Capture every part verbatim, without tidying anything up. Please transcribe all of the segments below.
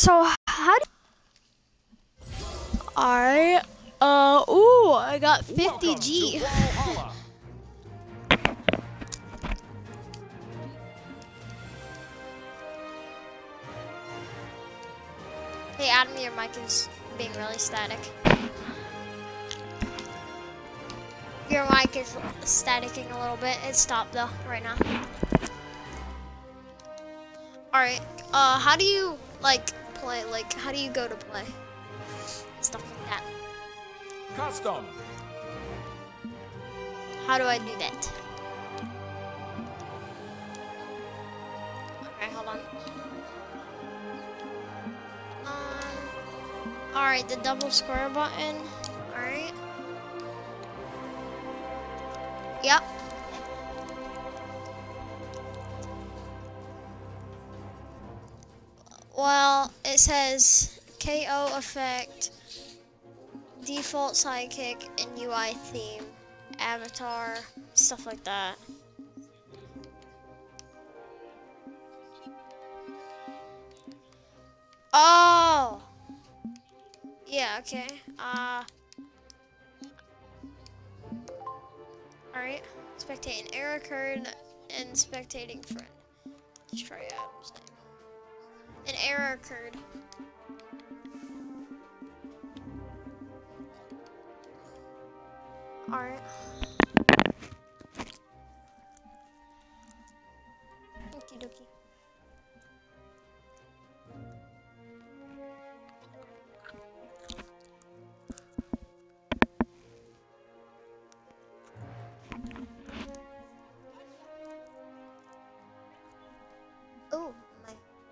So how do Alright. Uh ooh, I got fifty G. Hey Adam, your mic is being really static. Your mic is staticking a little bit. It stopped though right now. Alright, uh how do you like play like how do you go to play? Stuff like that. Custom. How do I do that? Okay, hold on. Um Alright, the double square button. Alright. Yep. Well, it says K O effect, default sidekick, and U I theme, avatar, stuff like that. Oh! Yeah, okay. Uh. Alright. Spectating error occurred and spectating friend. Let's try Adam's name. An error occurred. Alright. Okie dokie. Oh my.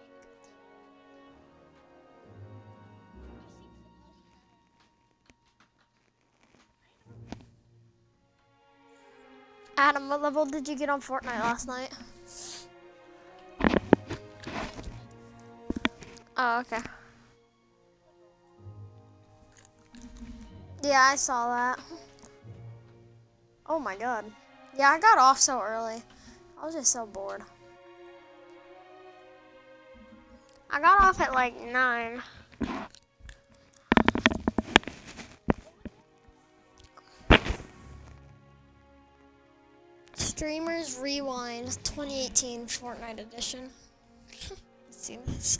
Adam, what level did you get on Fortnite last night? Oh, okay. Yeah, I saw that. Oh my god. Yeah, I got off so early. I was just so bored. I got off at like nine. Streamers Rewind twenty eighteen Fortnite edition. Let's see this.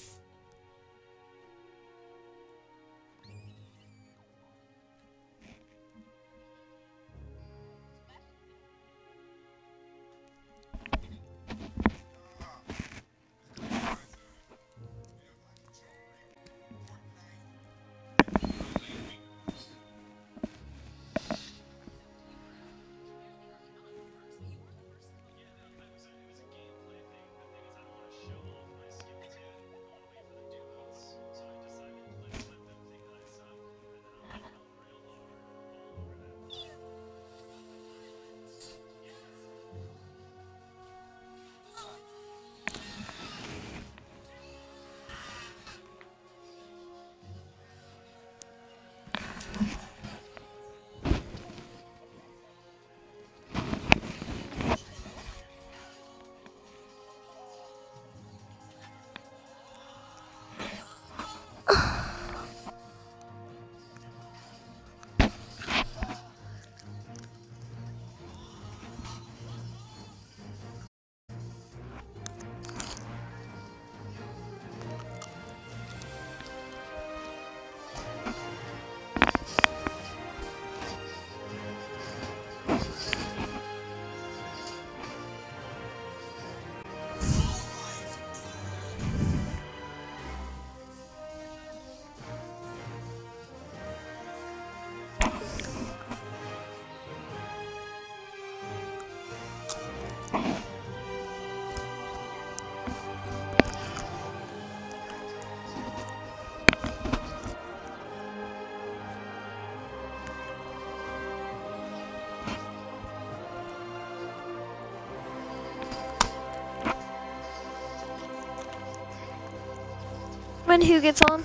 When who gets on?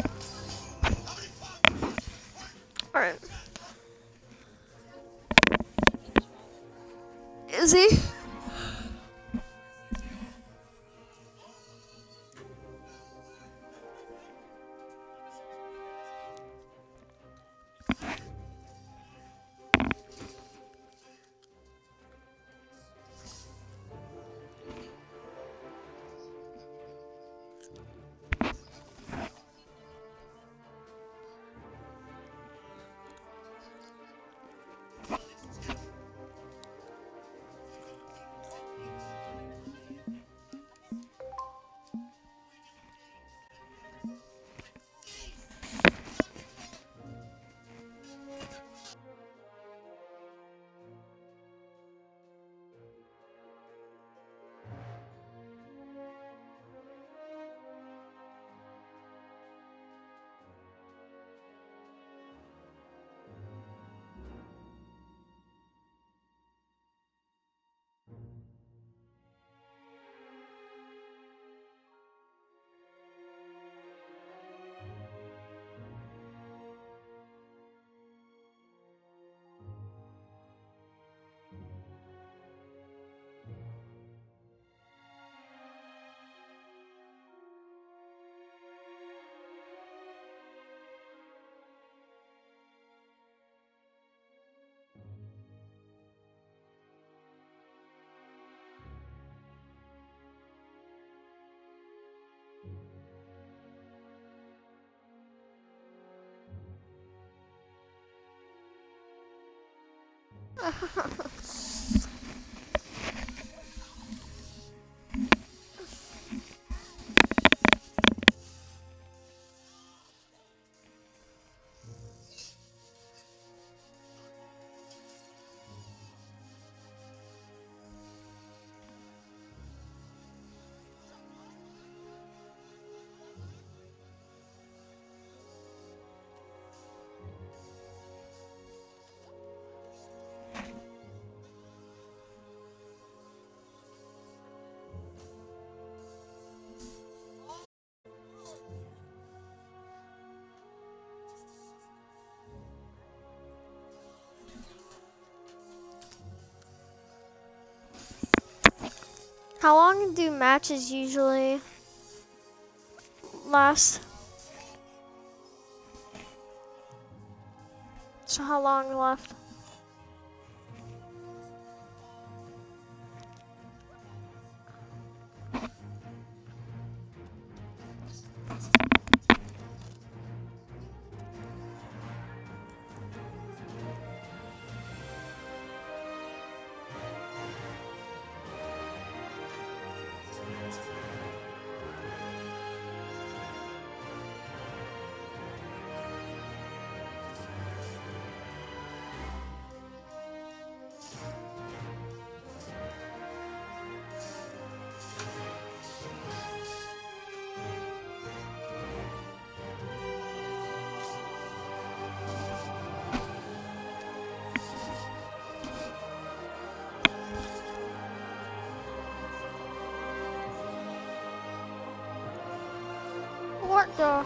Alright. Is he? How long do matches usually last? So how long left? What the?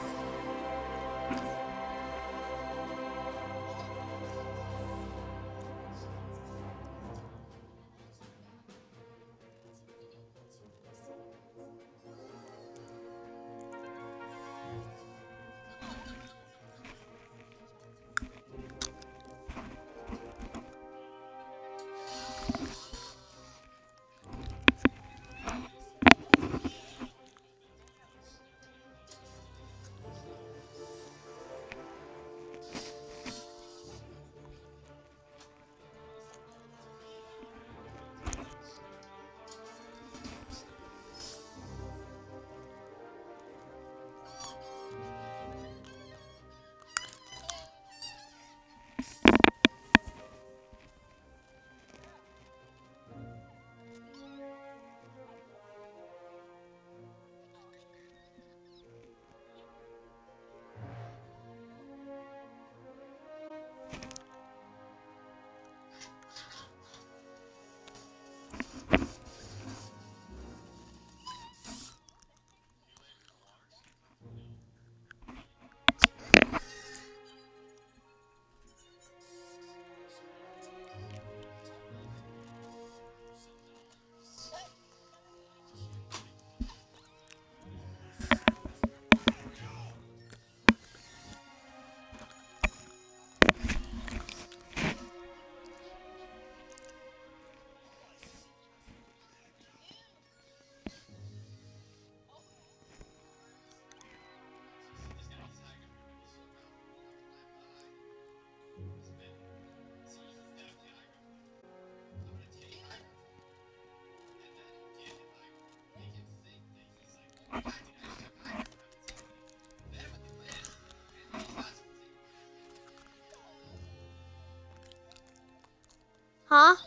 Huh?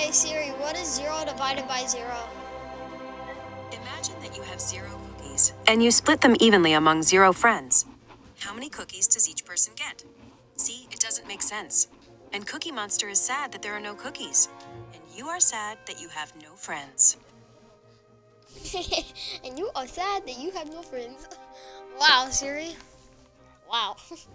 Okay, Siri, what is zero divided by zero? Imagine that you have zero cookies, and you split them evenly among zero friends. How many cookies does each person get? See, it doesn't make sense. And Cookie Monster is sad that there are no cookies. And you are sad that you have no friends. And you are sad that you have no friends. Wow, Siri. Wow.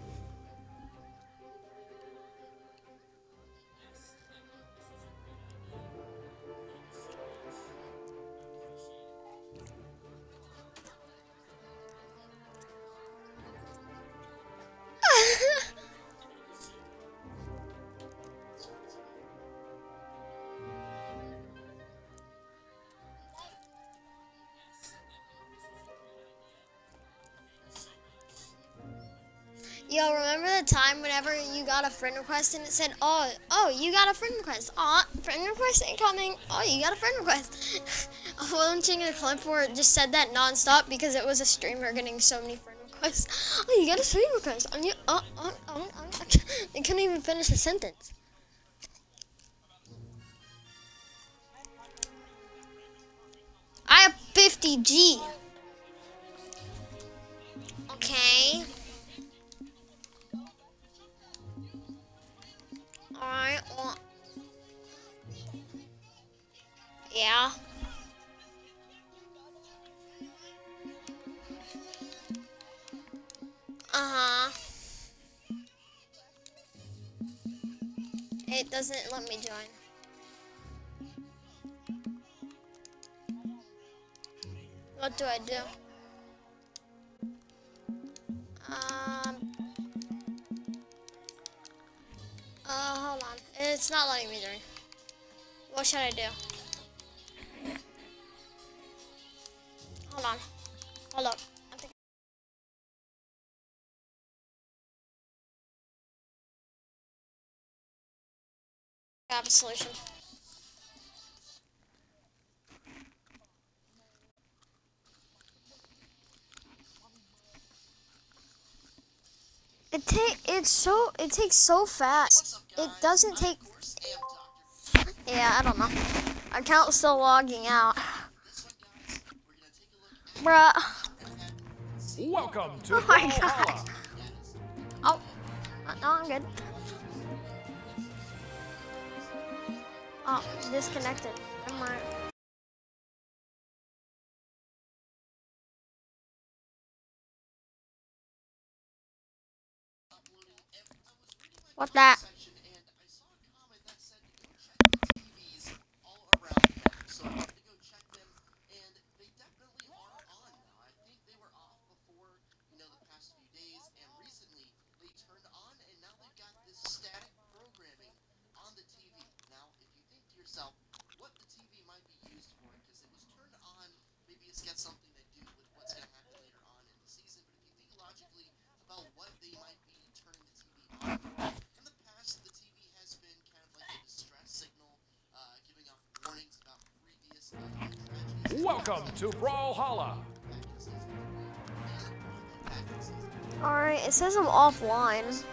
Yo, remember the time whenever you got a friend request and it said, oh, oh, you got a friend request. Aw, friend request incoming. Oh, you got a friend request. I was watching a clip where it just said that nonstop because it was a streamer getting so many friend requests. Oh, you got a friend request. And you, oh, oh, oh, oh. They couldn't even finish a sentence. I have fifty G. Okay. Alright, well. Yeah. Uh-huh. It doesn't let me join. What do I do? Um. Uh, hold on. It's not letting me join. What should I do? Hold on. Hold up. I think I have a solution. It take it's so it takes so fast. It doesn't take. Yeah, I don't know. Account's still logging out. Bruh. Welcome to Oh my Brawlhalla. god. Oh, no, I'm good. Oh, disconnected. Never mind. What that? Welcome to Brawlhalla. Alright, it says I'm offline.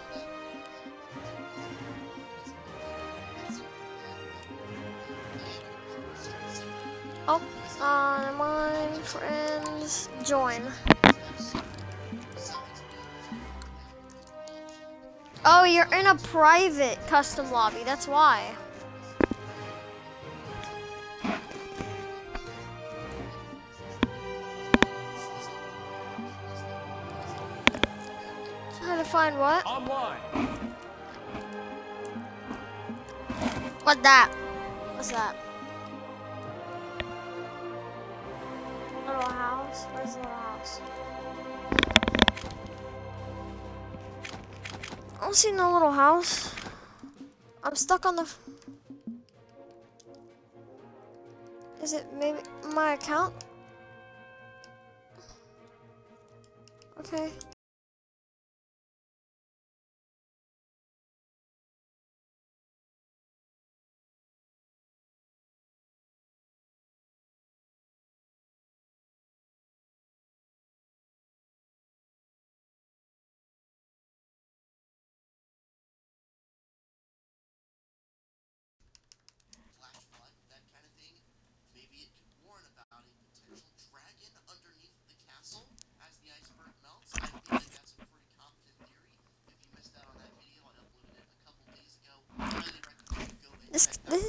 Oh, uh, my friends, join. Oh, you're in a private custom lobby, that's why. How to find what? Online. What that? What's that? Little house? Where's the little house? I don't see no little house. I'm stuck on the... Is it maybe my account? Okay.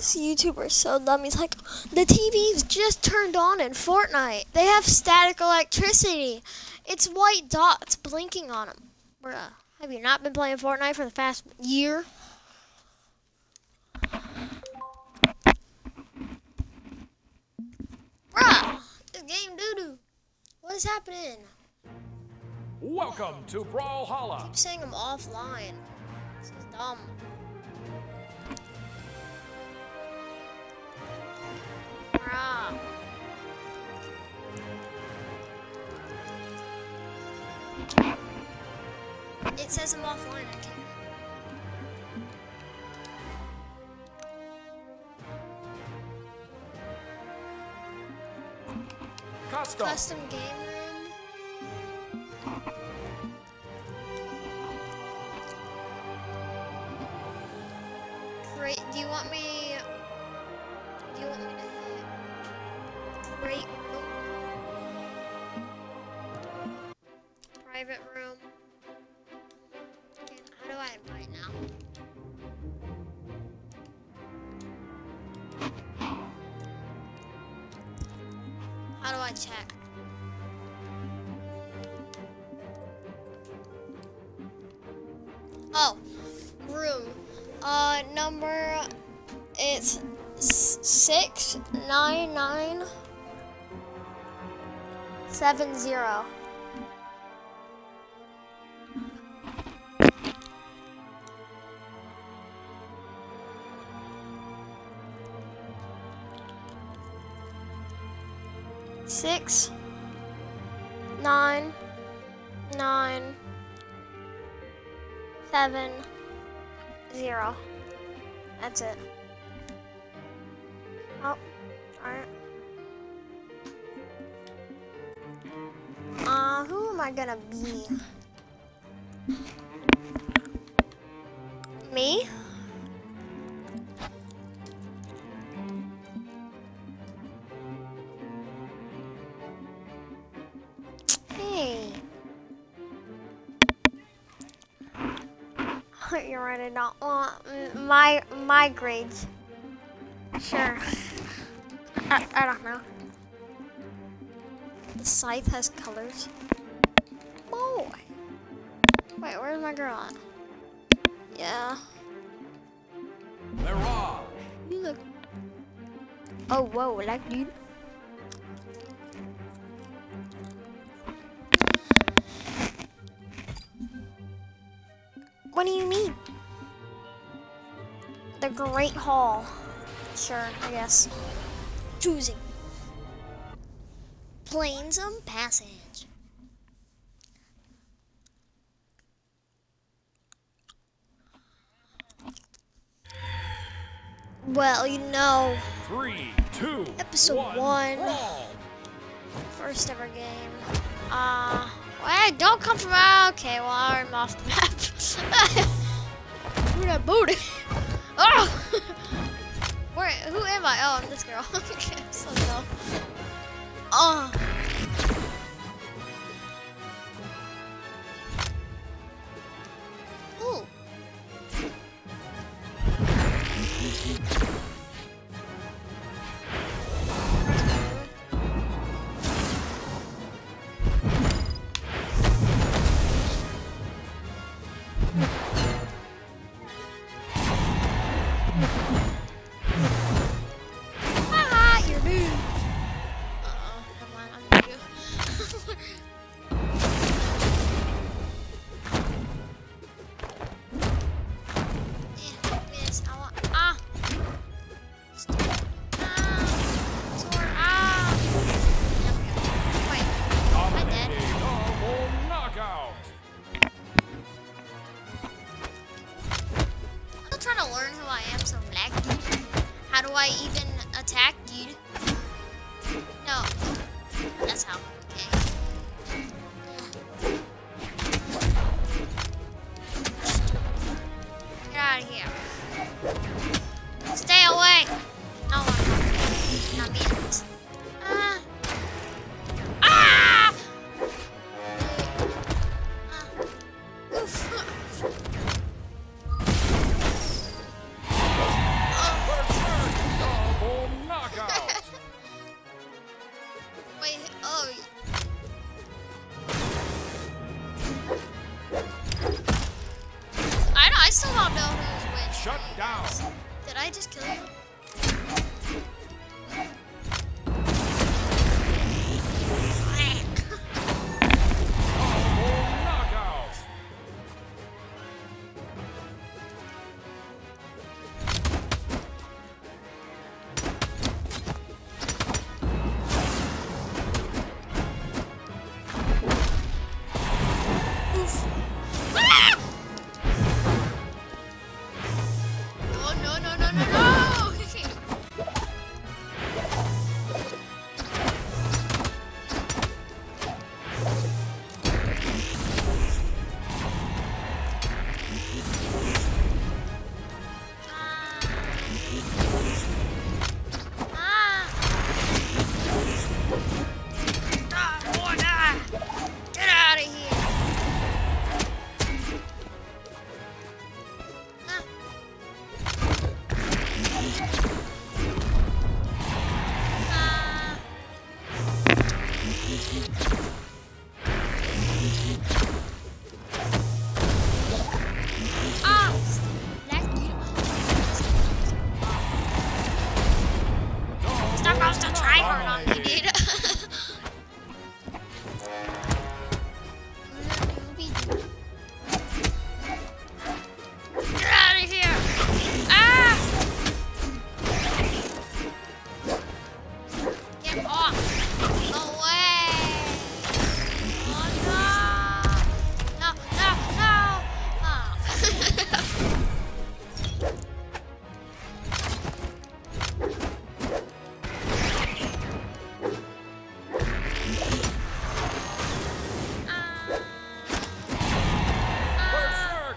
This YouTuber is so dumb. He's like, the T V's just turned on in Fortnite. They have static electricity. It's white dots blinking on them. Bruh, have you not been playing Fortnite for the past year? Bruh, this game doo-doo. What is happening? Welcome to Brawlhalla. Keep saying I'm offline. This is dumb. Bruh. It says I'm offline. I can't. Custom. Custom game room. Great. Do you want me? Do you want me to hit great room? Private room. Okay, how do I invite now? How do I check? Oh, room. Uh, number, it's six nine nine seven zero. Six nine nine seven zero. That's it. Oh, alright. Uh, who am I gonna be? Me? Hey. You're right, I don't want my my grades. Sure. I, I don't know. The scythe has colors. Oh. Wait, where's my girl at? Yeah. Mirage. You look. Oh, whoa, like dude. What do you mean? The Great Hall. Sure, I guess. Choosing. Plains of Passage. Well, you know, Three, two, episode one. one, Brawl. first ever game. Uh, wait, don't come from, uh, okay, well, I'm off the map. Where'd I boot? Oh! Where, who am I? Oh, I'm this girl. Okay, I'm so dumb. Oh. Ooh. Haha, you're new. Uh-oh, come on, I'm new. Yeah, miss. I want. Ah! Stupid. Ah! Sword. Ah! There we go. Wait. Am I dead? Dominating double knockout. I'm still trying to learn who I am, so black dude. How do I even attack, dude? No. That's how. Okay. Get out of here. Stay away. No one. Not me. Ah. Ah! Ah. Oof. Shut down. Did I just kill you? Double knockout. Oof. Ah! Oh, no, no, no, no, no! Ah. Ah, boy, ah. Get out of here! Ah. Ah. Ah. Black beetle. Stop supposed to try hard on me, dude. Get out of here! Ah! Get off! Away! Oh no! No! No! No! Oh. Berserk.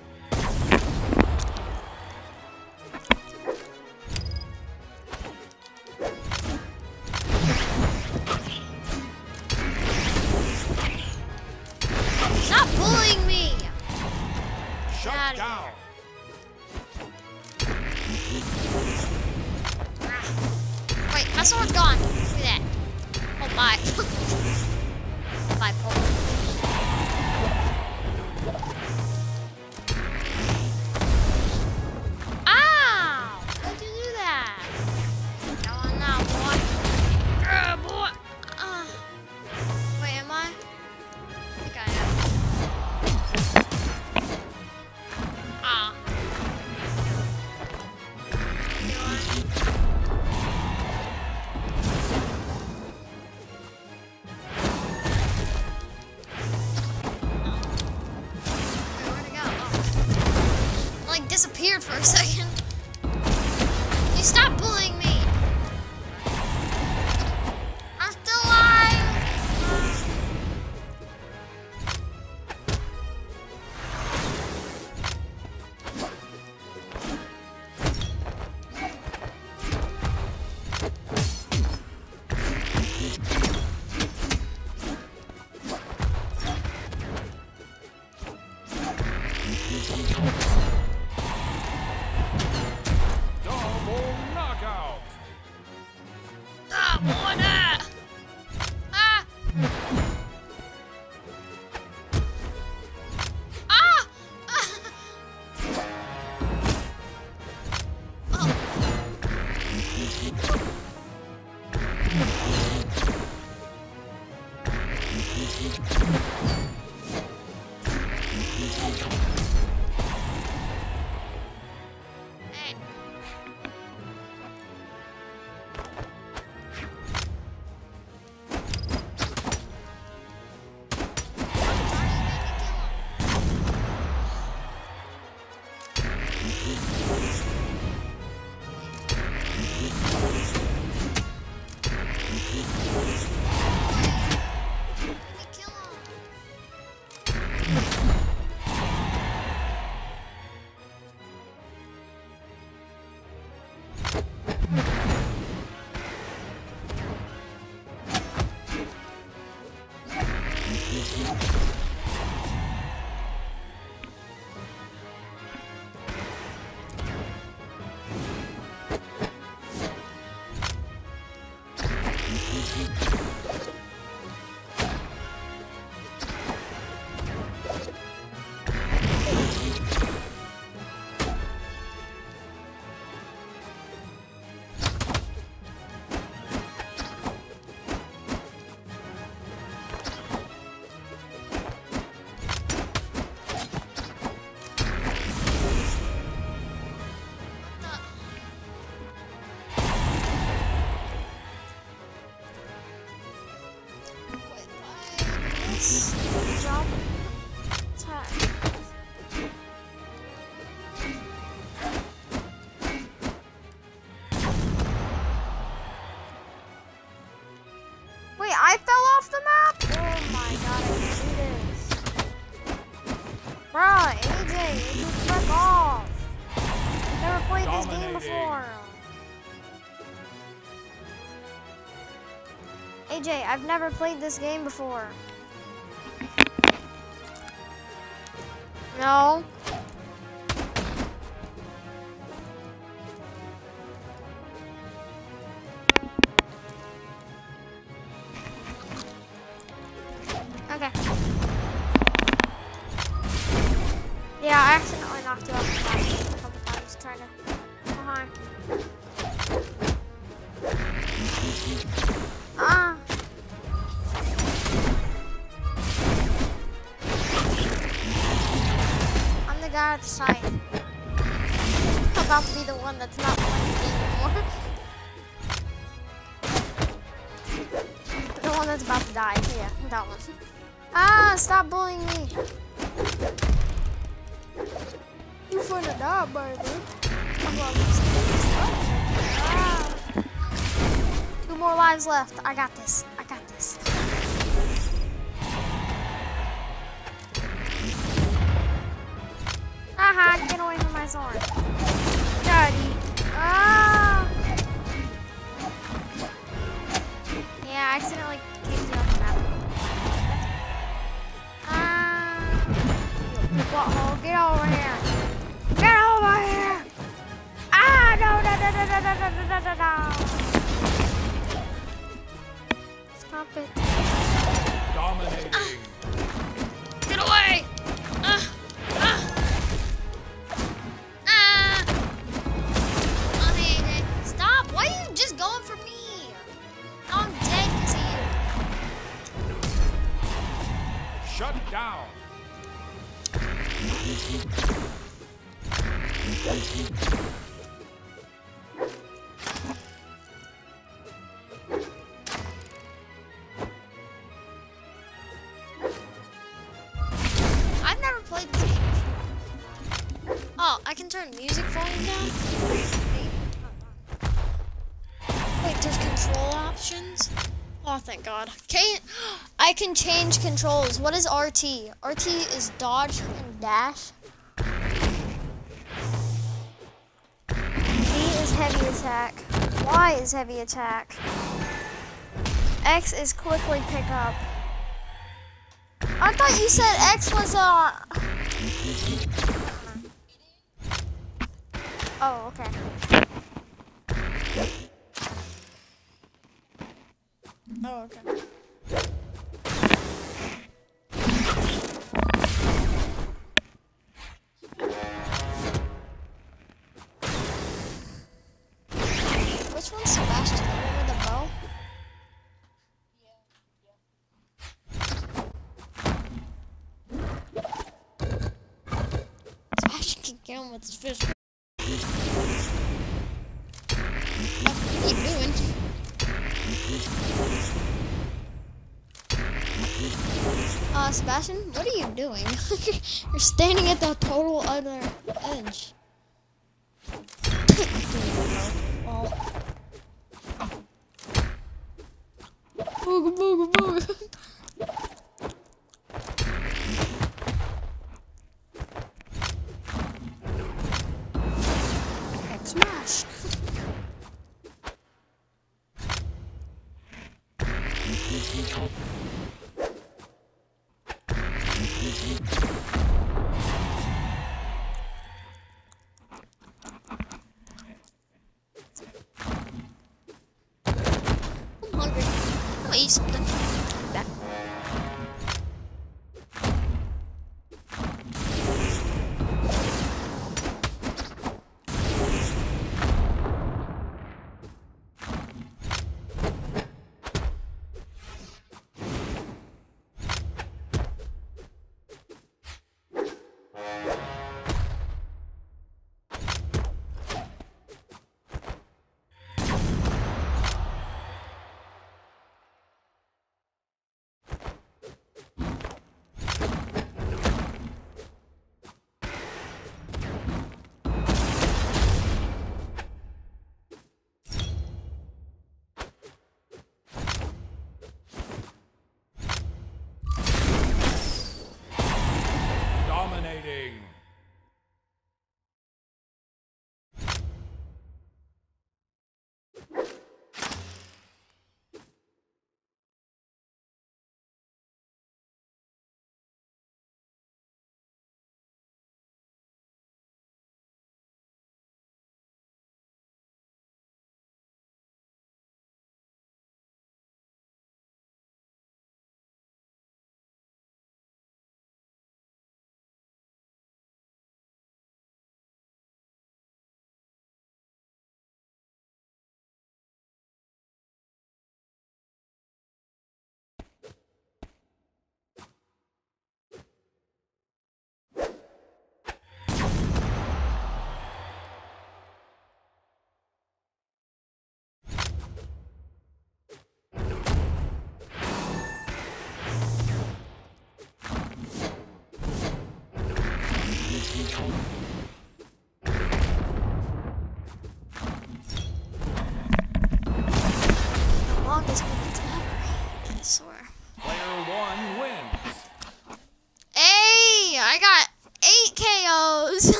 Stop bullying me! Shut outta down. Wait, my sword's gone. Look at that. Oh, bye. Bye, Paul. Ow! Why'd you do that? Come on now, boy. Uh, boy. Uh. Wait, am I? I think I am. Ah. You are? Wait, where'd it go? Oh. It, like disappeared for a second. You stop bullying me. I'm still alive. Double knockout. Ah, boy, ah. Ah. Ah. Ah. Oh. Hey. Kill him. before. A J, I've never played this game before. No. Okay. Yeah, I accidentally knocked you off the map a couple times trying to. Oh, hi. Ah. I'm the guy at the side. I'm about to be the one that's not playing the game anymore. The one that's about to die. Yeah, that one. Ah, stop bullying me. You finna die, baby. Ah. Two more lives left. I got this. I got this. Aha, get away from my sword. Daddy. Ah. Yeah, I accidentally kicked you off the map. Ah. You butthole, get over here. Get over here. Ah, no, no, no, no, no, no, no, no, no, no. Stop it. Dominating. Ah. Get away. Ah. Ah. Ah. Okay, stop. Why are you just going for me? I'm dead because of you. Shut down. I've never played this game. Oh, I can turn music volume down? Wait, there's control options? Oh, thank God. Can I can change controls. What is R T? R T is dodge and dash. D is heavy attack. Y is heavy attack. X is quickly pick up. I thought you said X was uh Oh, okay. Oh, okay. Which one's Sebastian? The one with the bow? Sebastian can kill him with his fish. What are you doing? Uh, Sebastian, what are you doing? You're standing at the total other edge. Oh. Booga booga booga. Smash. I'm hungry. I'm gonna eat something. Back.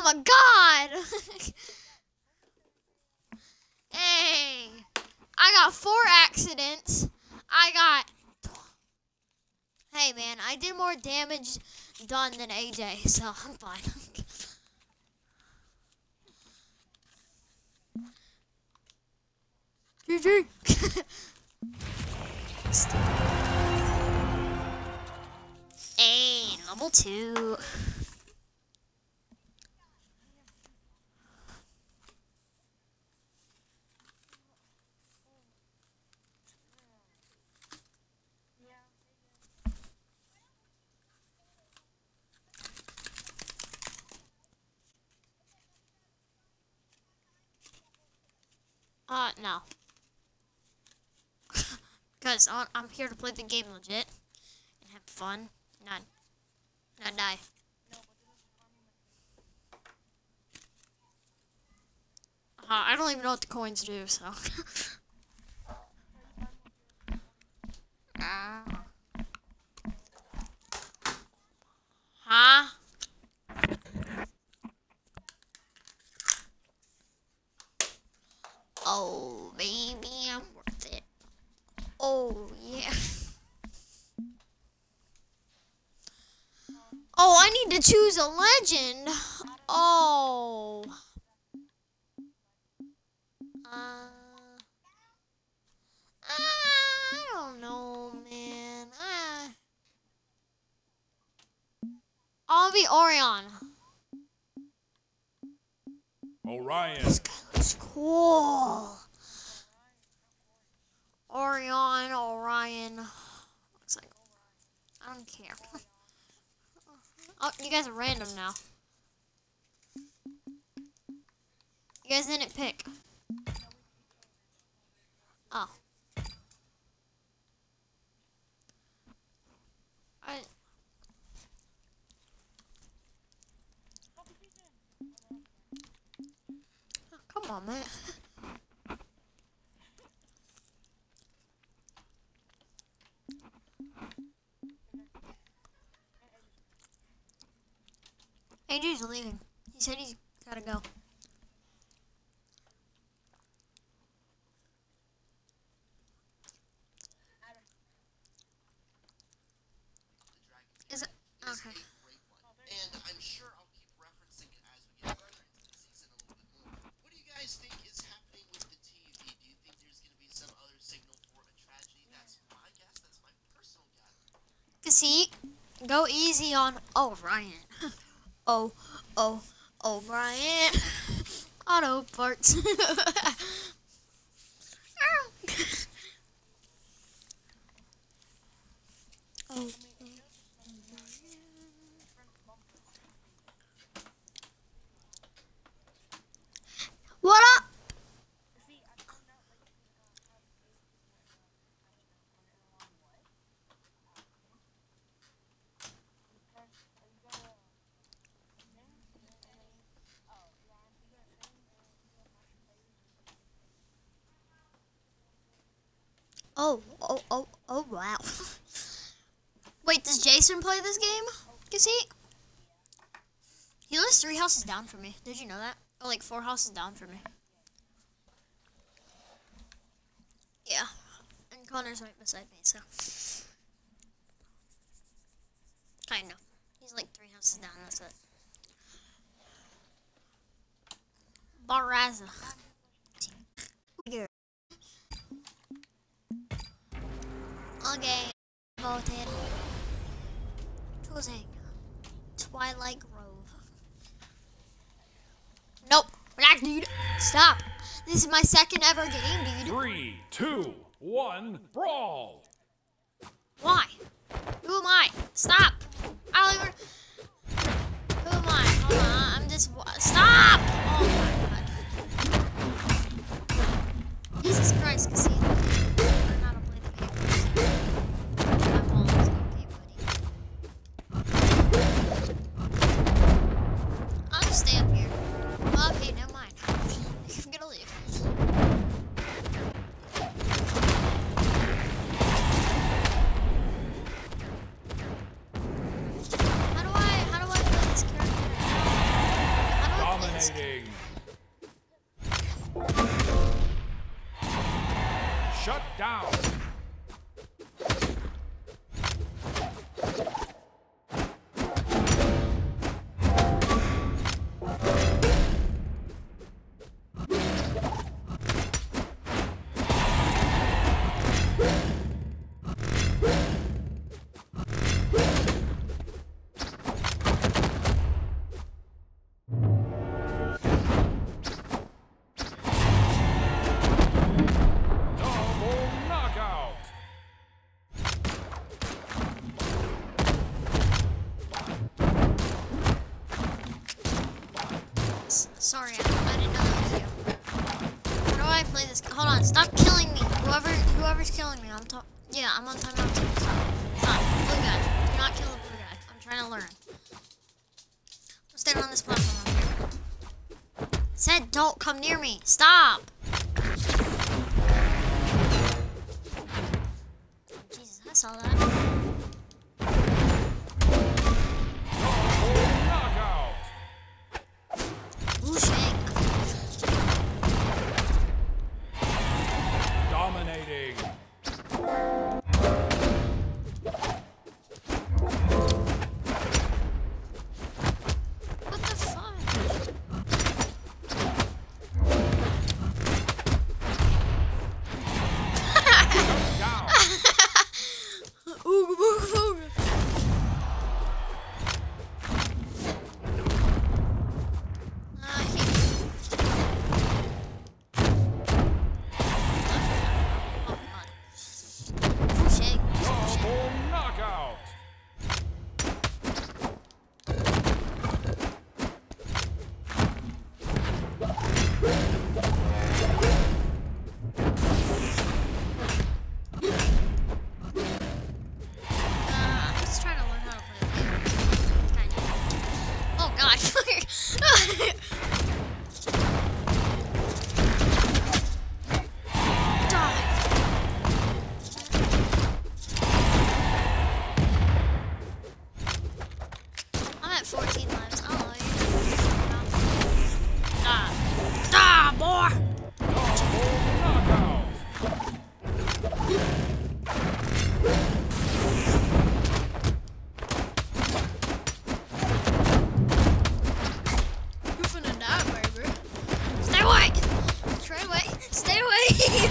my god! Hey, I got four accidents. I got. Hey man, I did more damage done than A J, so I'm fine. G G. Hey, level two. Uh, no. Because I'm here to play the game legit and have fun. Not, not die. Uh, I don't even know what the coins do, so. uh. Huh? Oh, baby, I'm worth it. Oh, yeah. Oh, I need to choose a legend. Oh. Uh, I don't know, man. Uh, I'll be Orion. Orion. This guy looks cool. Orion, Orion. Looks like I don't care. Oh, you guys are random now. You guys didn't pick. Oh. I. Oh, come on, man. A J's leaving. He said he's gotta go. Is it? Okay. And I'm sure I'll keep referencing it as we get further into the season a little bit more. What do you guys think is happening with the T V? Do you think there's going to be some other signal for a tragedy? That's my guess. That's my personal guess. See, go easy on. Oh, Ryan. Oh, oh, oh, Brian. Auto parts. Oh. What up? Oh, oh, oh, oh, wow. Wait, does Jason play this game? Cause he, he lives three houses down from me. Did you know that? Or like four houses down from me. Yeah, and Connor's right beside me, so. Kind of. He's like three houses down, that's it. Baraza. Okay, voted. Choosing Twilight Grove. Nope, relax, dude. Stop. This is my second ever game, dude. Three, two, one, brawl. Why? Who am I? Stop. I don't even. Who am I? Hold on. I'm just. Stop. Oh my god. Jesus Christ, Casino. Learn how to play the game. I'm always okay, buddy. I'll just stay up here. Okay, never mind. I'm gonna leave. How do Dominating. Shut down. Sorry, I, I didn't know that was you. How do I play this? Hold on, stop killing me. Whoever, whoever's killing me, I'm talking. Yeah, I'm on timeout too. Stop. Stop. Blue guy. Do not kill the blue guy. I'm trying to learn. I'm standing on this platform over here. Said don't come near me. Stop. Jesus, I saw that. Dominating. What the fuck? Down. Ooga booga booga. Uh, he Double knockout. I'm just trying to learn how to play the game. Kind of. Oh gosh. Die. I'm at fourteen lives. I don't know. Die. Die, boy. Double knockout. You finna die, baby. Stay away! Stay away! Stay away!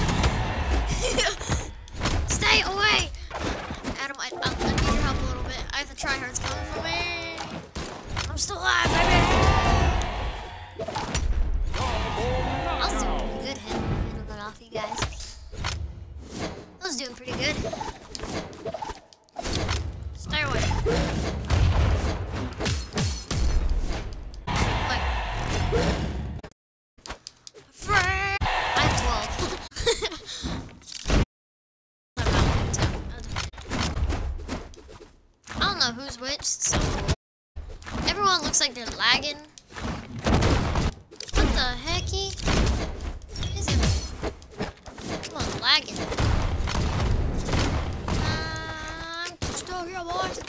Stay away! Adam, I, I, I need your help a little bit. I have the tryhards coming for me. I'm still alive, baby! I was doing pretty good hitting hitting that off you guys. I was doing pretty good. Stay away. I have twelve. I don't know who's which. It's so cool. Everyone looks like they're lagging. What the hecky? Is it? Come on, lagging. I'm still here, boys.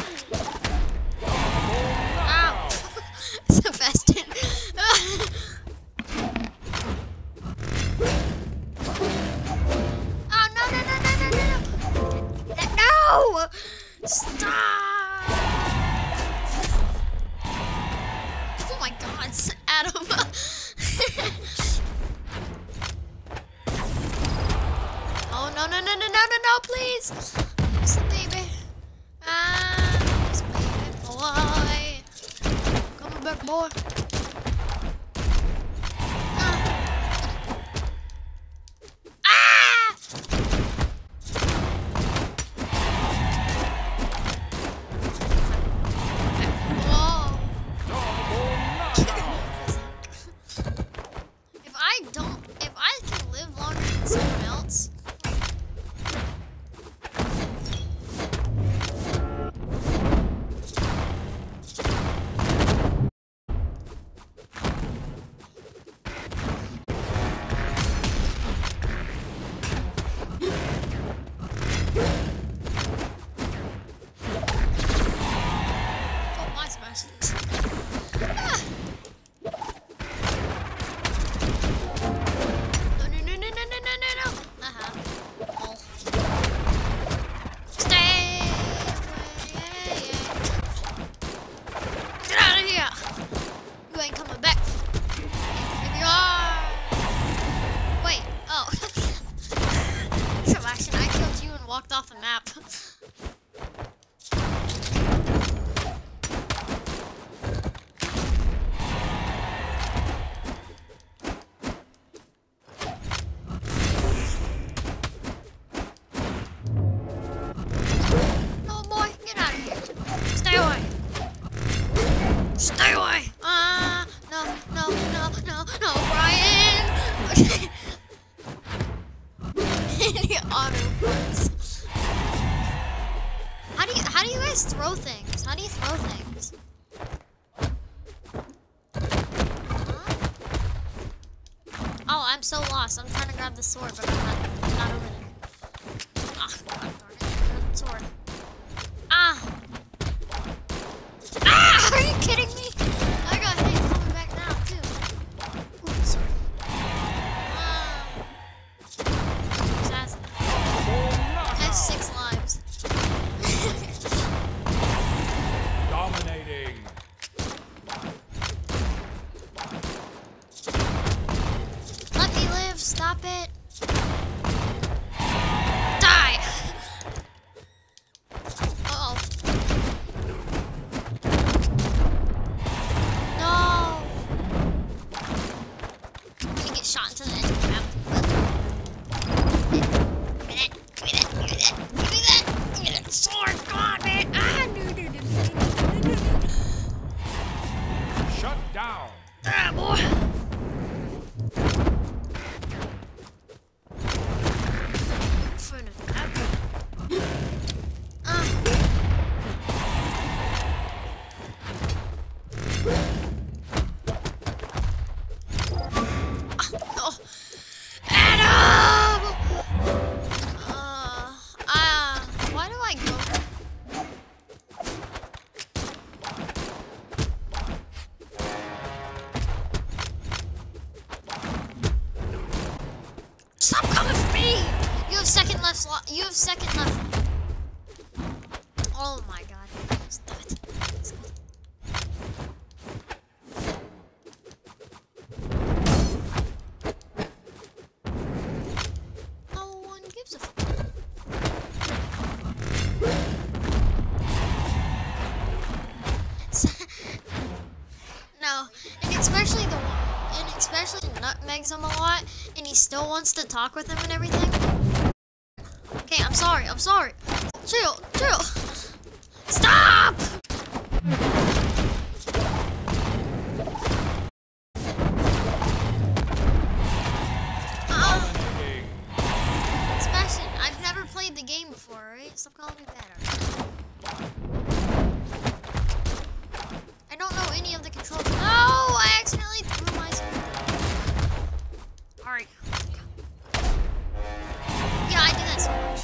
Ow! It's infested. Oh no no no no no no no! No! Stop! Oh my God, it's Adam! Oh no no no no no no no! Please, it's a baby. Ah, it's a baby boy. Coming back, boy. If I don't, if I can live longer than someone else, no, no, Brian. Okay. Any auto points. How do you how do you guys throw things? How do you throw things? Huh? Oh, I'm so lost. I'm trying to grab the sword, but I'm not, I'm not over there. Ah, God darn it. Grab the sword. Ah! Ah! Are you kidding me? I got hit coming back now, too. Ooh, sorry. Ah. Assassin. I have six lives. Dominating. Let me live. Stop it. Die. Uh-oh. No. I'm gonna get shot into the edge of the map. Give me that. Give me that. Give me that. Give me that. Give me that sword. Come on, man. Ah, no, no, no, no, no, no, no. Shut down. Ah, boy. Ah. Oh. Adam! Uh, uh, why do I go? Stop coming for me! You have second left slot. You have second left. Oh my god. Stop it. Stop it. No one gives a fuck. No, and especially the one, and especially nutmegs him a lot, and he still wants to talk with him and everything. Okay, I'm sorry. I'm sorry. Chill, chill. Stop! Uh, Dominating. Sebastian, I've never played the game before, alright? Stop calling me bad. I don't know any of the controls. No, I accidentally threw myself. Alright. Yeah, I do that so much.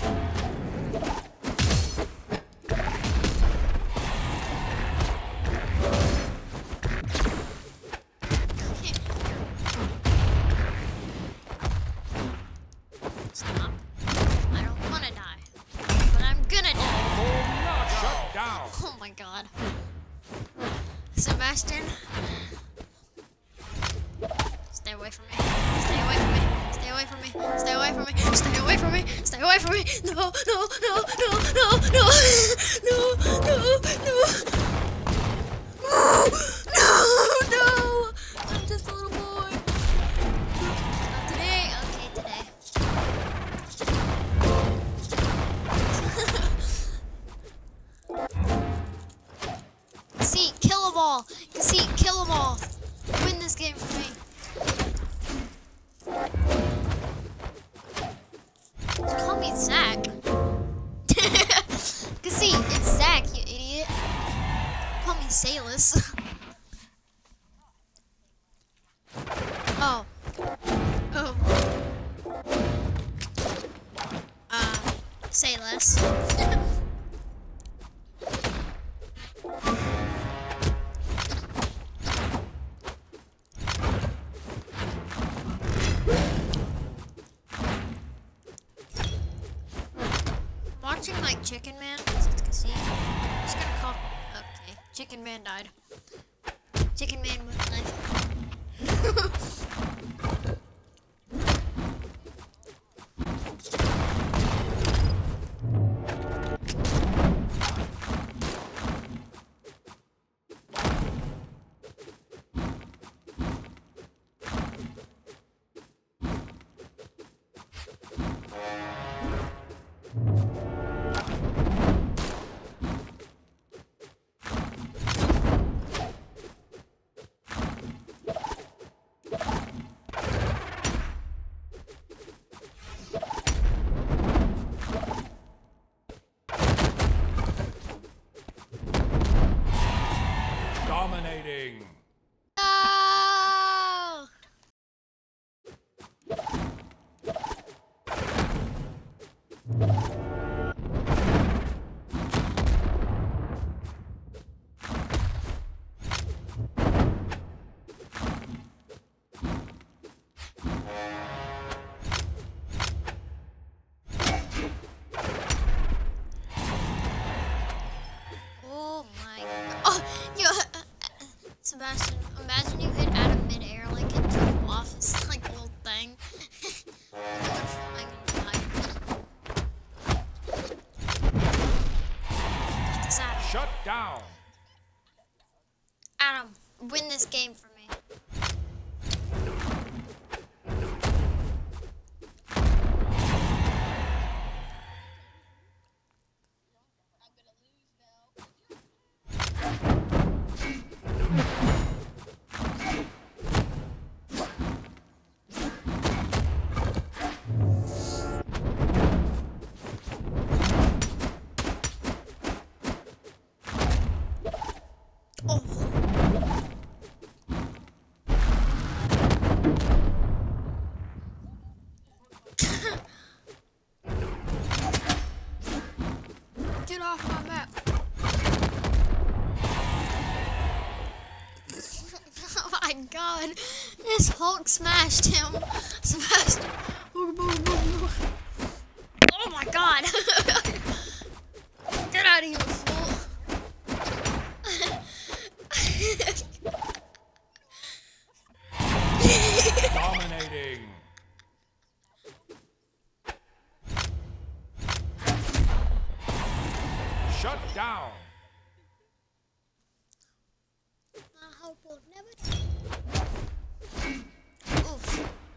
Stop. I don't want to die. But I'm gonna die. Shut down. Oh my god. Sebastian. Stay away from me. Stay away from me. Stay away from me. Stay away from me. Stay away from me. Stay away from me. No, no, no, no, no, no. No, no, no. No, no. I'm just a little boy. Not today. Okay, today. See, kill them all. See, kill them all. Win this game for me. Call me Zach. Cause see, it's Zach, you idiot. Call me Salus. Oh. Oh. Uh, say less. Watching like Chicken Man, because it's casino. I'm just gonna call. Okay, Chicken Man died. Chicken Man was nice. this game for me. Get off my map. Oh my god. This Hulk smashed him. Smashed him. Oh my god. Get out of here, fool. Dominating. Shut down. I hope we'll never. Oof.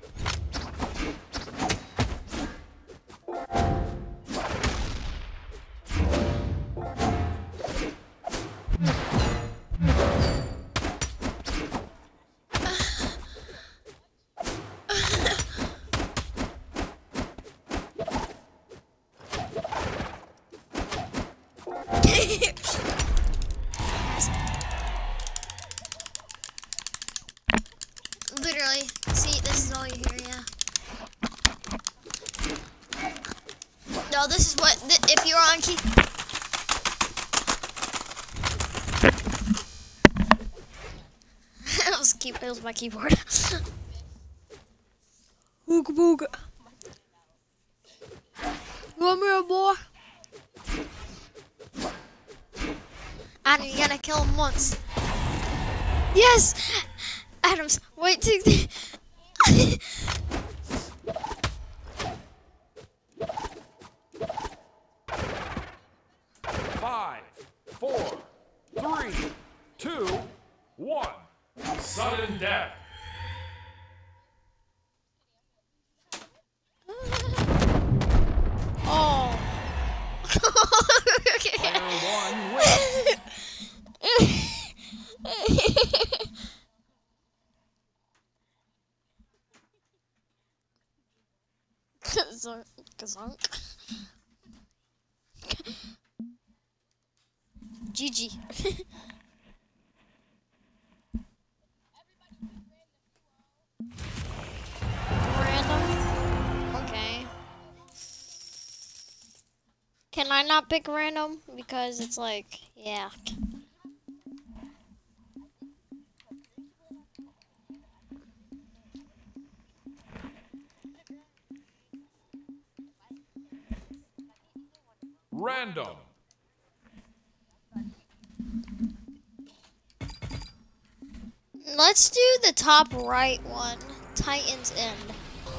Literally, see, this is all you hear, yeah. No, this is what, th if you're on key. That was keep, it was my keyboard. Ooga booga. Come here, boy. Adam, you gotta kill him once. Yes! Adams, wait till the Five, four, three, two, one. Sudden death. Oh. Player one wins. Kazunk. Kazunk. G G. Random. Okay. Can I not pick random? Because it's like, yeah. Random. Let's do the top right one. Titan's End.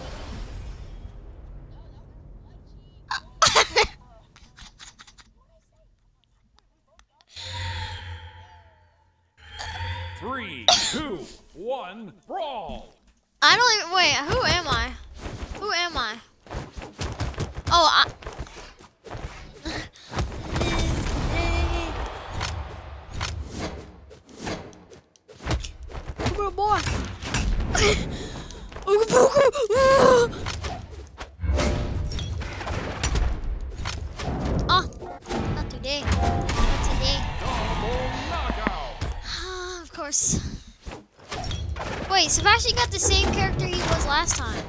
Three, two, one, brawl. I don't even, wait, who am I? Who am I? Oh, I. Come here, boy. Oh, not today. Not today. Double knockout. Of course. Wait, Sebastian got the same character he was last time.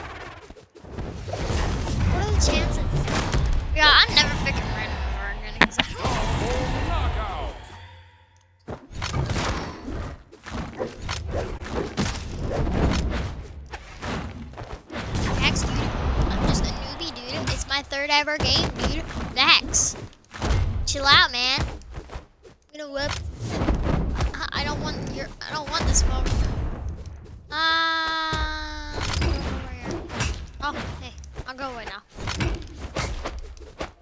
What are the chances? Yeah, I'm never picking random ever again because I don't. Double knockout. Max, dude. I'm just a newbie, dude. It's my third ever game, dude. Max. Chill out, man. I'm gonna whip. I I don't want your. I don't want this smoke. Ah. Uh, over here. Oh, hey. I'll go away now.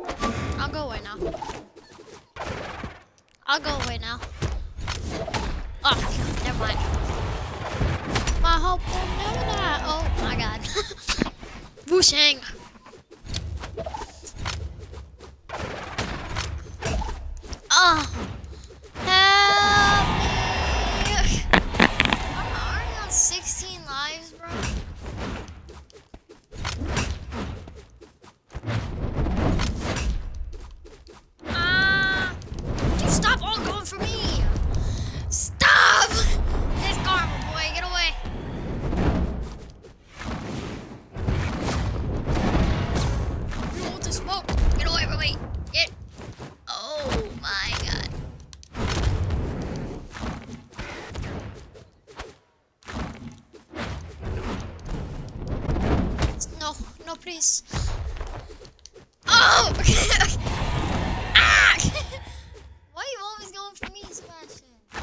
I'll go away now. I'll go away now. Oh, never mind. My hope will never die. Oh my god. Whooshing. Oh. Help me. I'm already on sixteen lives, bro. Ah. You stop all going for me. Stop. It's karma, boy. Get away. You want to smoke? Get away from me. Get. Oh my god. No, no, please. Oh! Ah! Why are you always going for me, Sebastian?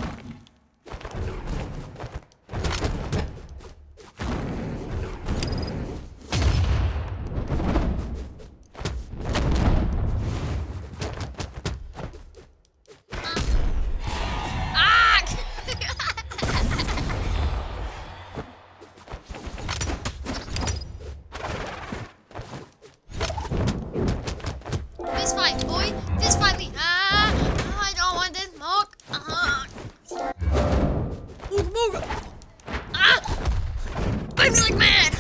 Fist fight, boy. Fist fight me. Ah, I don't want this smoke. Uh-huh. Move, move. Ah! Bite me like mad.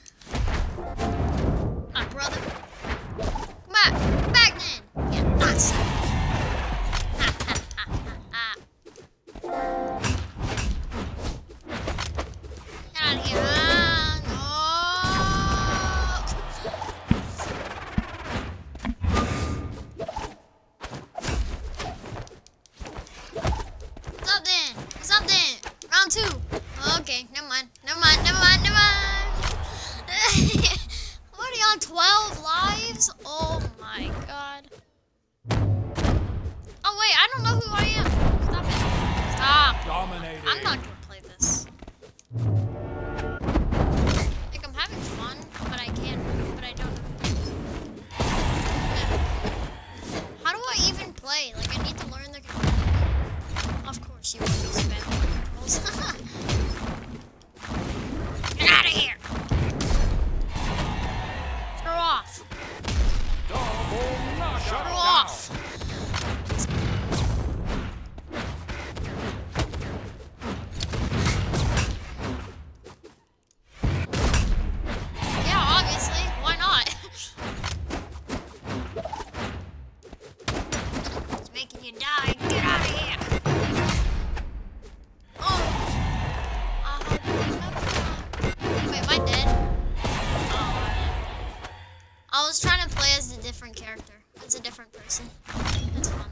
Ah, brother. Come back. Come back then. Yeah, nice. Ha, ha, ha, ha, ha. Get out of here. Ah, no. Something. Round two. Okay, never mind. Never mind. Never mind. Never mind. I'm already on twelve lives. Oh my god. Oh wait, I don't know who I am. Stop it. Stop. Dominating. I'm not gonna play this. Like I'm having fun, but I can't. But I don't. How do I even play? Like I need to learn the controls. Of course you will be spamming controls. Get out of here! Screw off! Double knockout. Screw off! Yeah, obviously. Why not? It's making you die. Get out of here! I was trying to play as a different character. It's a different person. That's funny.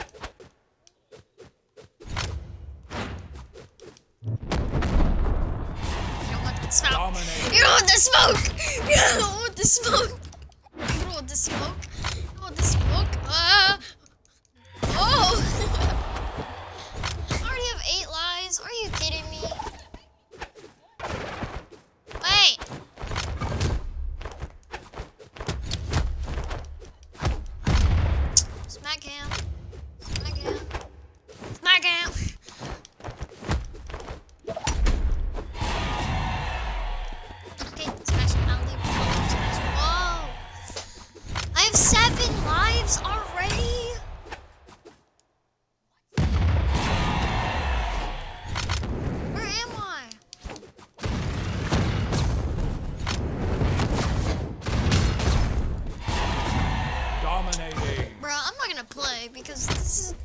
You don't want that smoke. Dominating. You don't want the smoke. You don't want the smoke. You don't want the smoke. You don't want the smoke. Uh, oh. I already have eight lives. Are you kidding me? Wait. Smack him. Smack him. Smack him. Okay, smash him. I'll leave him alone. Smash him. Whoa. I have seven lives already? Where am I? Dominating. Bro, I'm not gonna play because this is.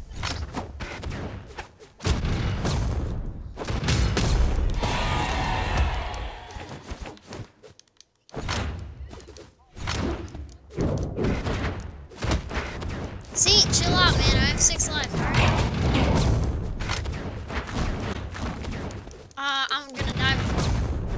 See, chill out, man. I have six lives, alright? Uh, I'm gonna die before.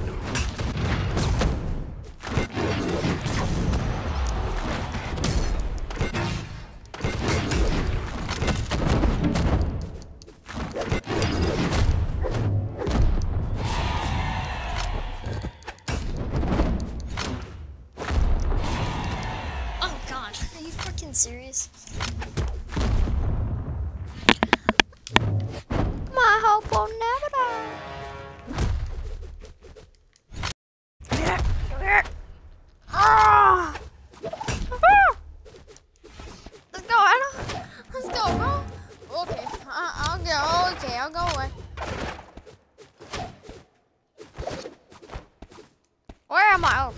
Oh god, are you freaking serious? My hope will I'm out.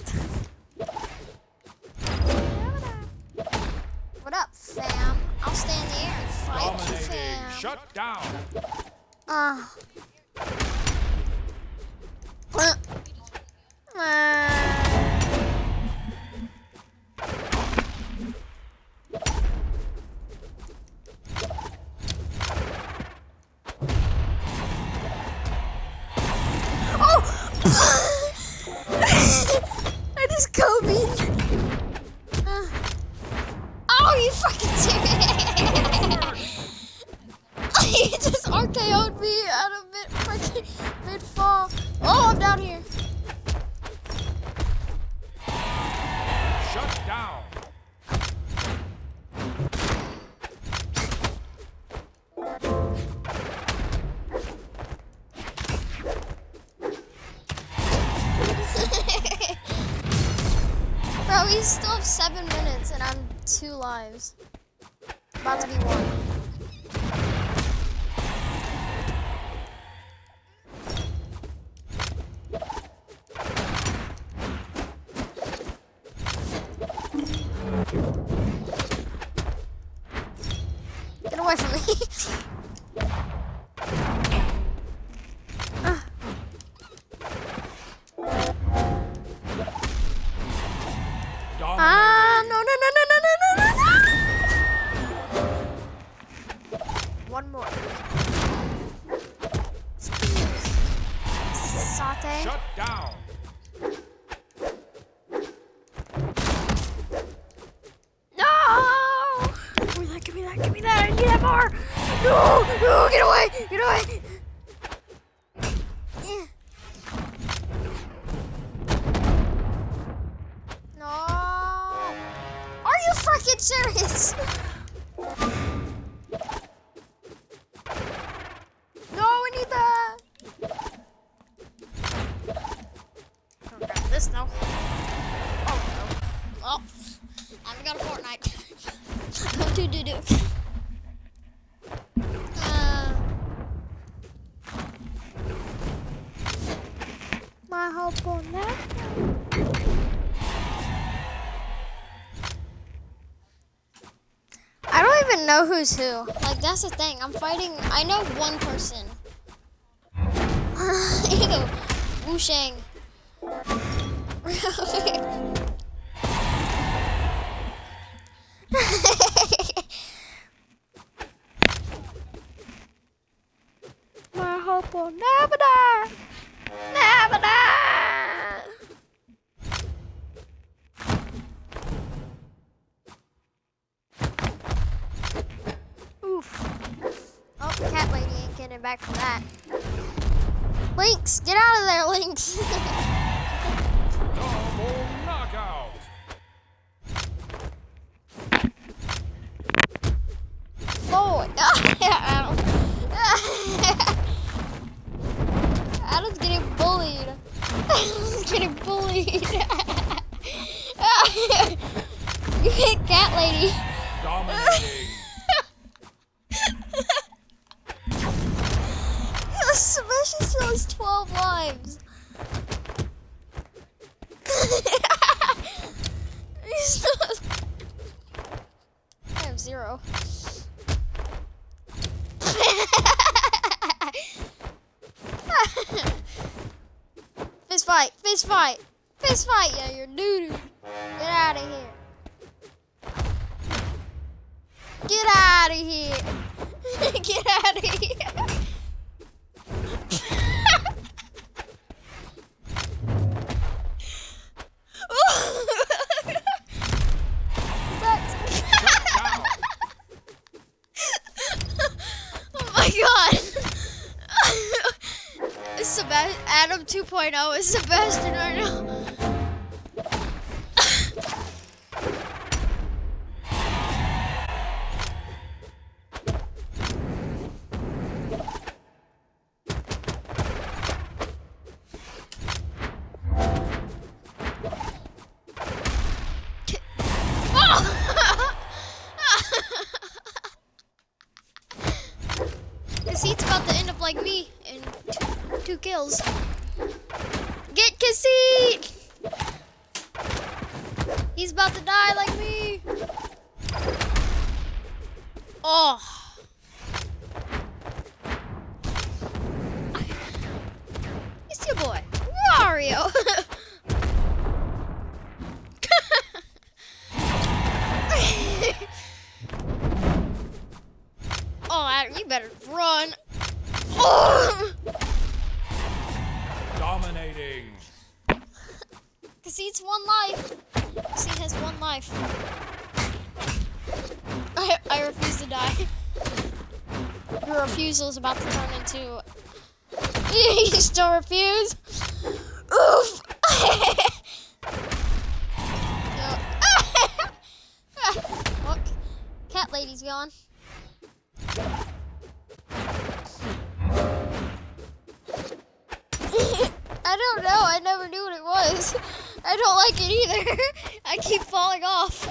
What up, fam? I'll stay in the air and fight you, Dominating. fam. Shut down. Uh. Uh. Uh. I just Kobe'd. Uh. Oh, you fucking serious? He just R K O'd me out of mid freaking mid fall. Oh, I'm down here. Shut down. Bro, we still have seven minutes and I'm two lives. About to be one. Get away from me. Ah, no, no, no, no, no, no, no, no! One more. Saute. Shut down. No! Give me that, give me that, give me that. I need that more. No, no, get away, get away. Freaking serious! No, we need that! Don't grab this now. Oh no. Oh, I'm gonna go to Fortnite. do do do. Uh, my hope on that. I don't even know who's who. Like, that's the thing. I'm fighting. I know one person. Ew. Wu Shang. My hope will never die. Never die. Oh, cat lady ain't getting back from that. Lynx, get out of there, Lynx. Double knockout. Boy, Adam. Adam's getting bullied. Adam's getting bullied. You hit cat lady. Dominating. Sebastian still has twelve lives. He still has... I have zero. Fist fight, fist fight, fist fight. Yeah, you're doo-doo. Get out of here. Get out of here. Get out of here. Oh my god. Sebast- Adam two point oh is Sebastian right now. Cassitte's about to end up like me in two, two kills. Get Cassette! He's about to die like me. Oh. It's your boy, Wario. Oh, Adam, you better run. Oh. Dominating. Cause it's one life. Cause he has one life. I, I refuse to die. Your refusal is about to turn into... You still refuse? Oof! No. Look, cat lady's gone. I don't know, I never knew what it was. I don't like it either. I keep falling off.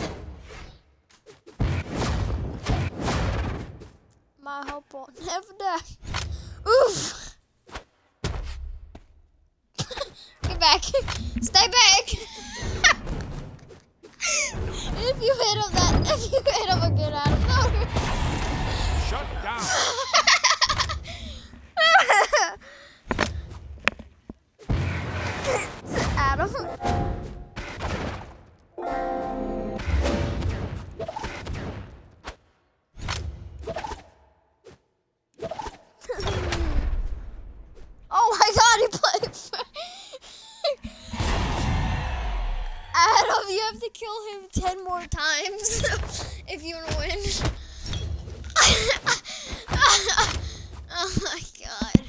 My hope will never die. Oof! Get back. Stay back. If you hit him that, if you hit him again, Adam, no. Shut down. Adam. Oh my God, he played. Adam, you have to kill him ten more times if you want to win. Oh my God.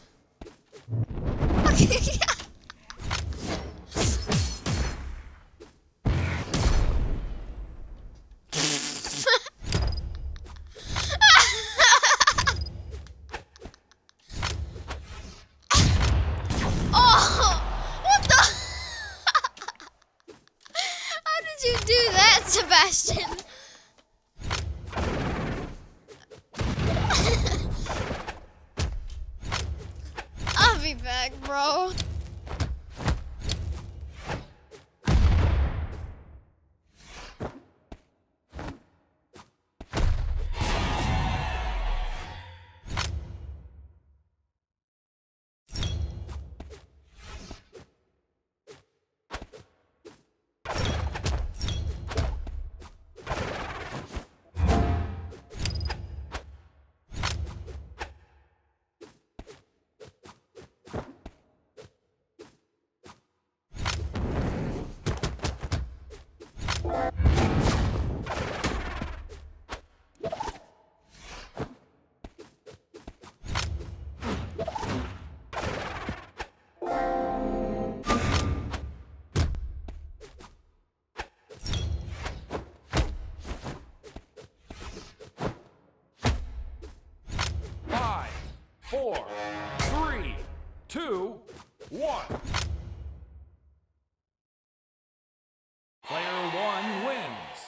You do that, Sebastian. I'll be back, bro. Five, four, three, two, one. Player one wins.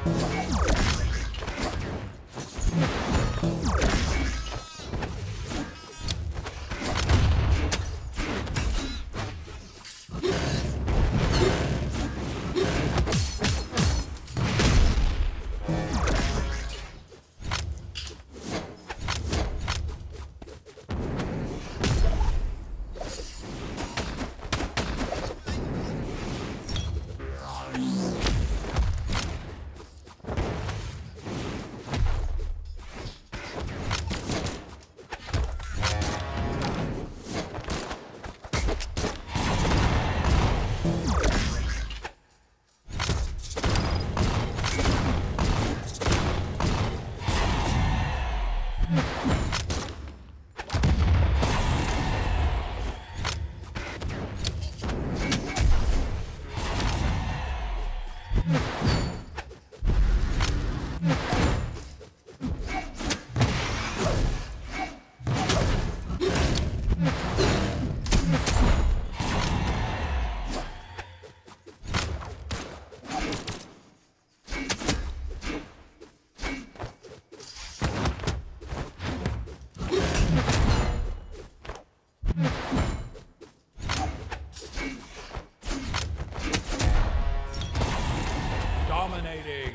Dominating.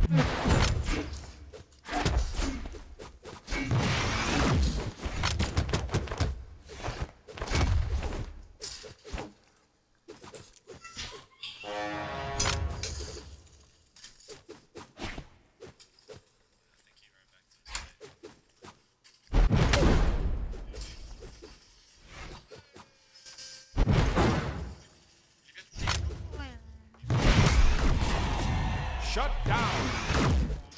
Shut down.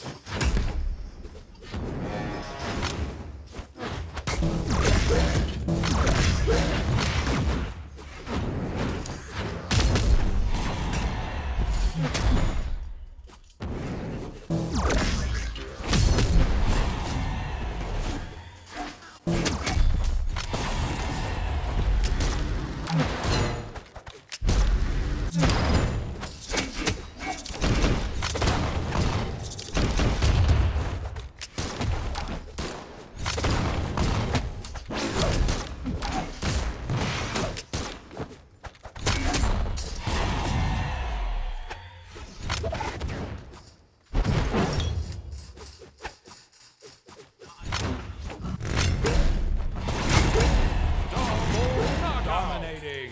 Dominating.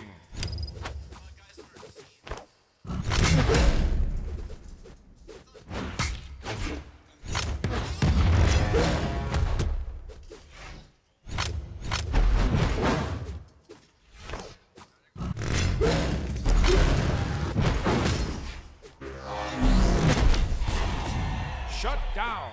Shut down.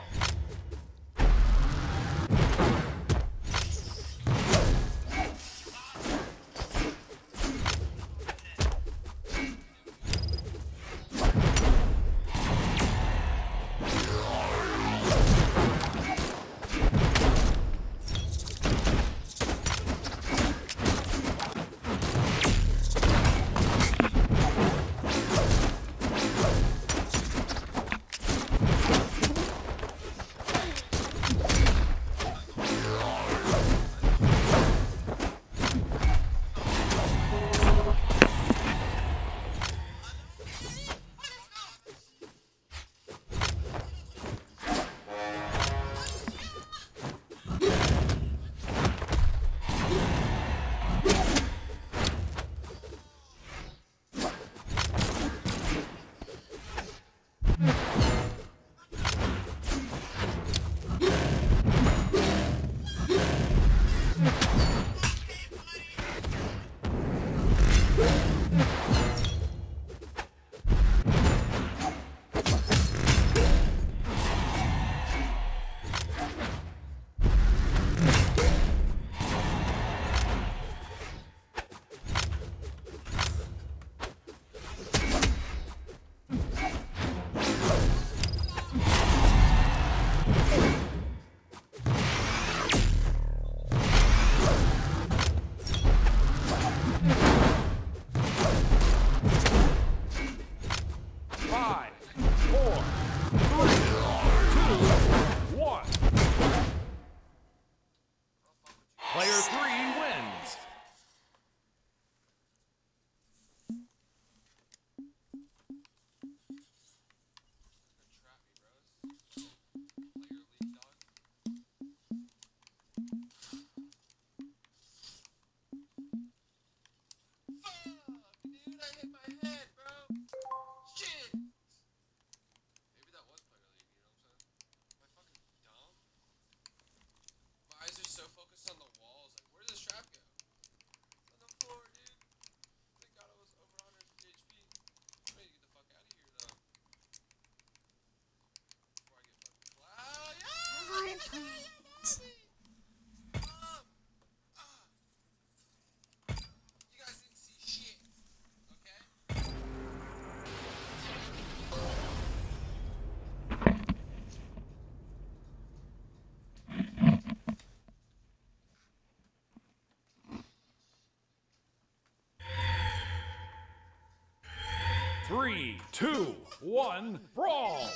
Three, two, one, brawl!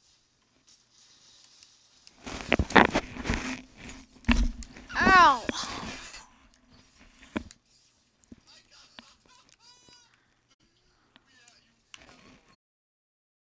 Ow!